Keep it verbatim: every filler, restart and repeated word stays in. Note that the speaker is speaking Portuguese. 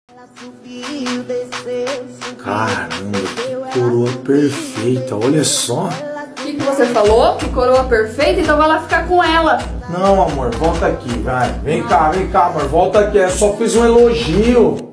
Caramba, que coroa perfeita, olha só. O que, que você falou? Que coroa perfeita? Então vai lá ficar com ela. Não, amor, volta aqui, vai. Vem cá, vem cá, amor, volta aqui. Eu só fiz um elogio.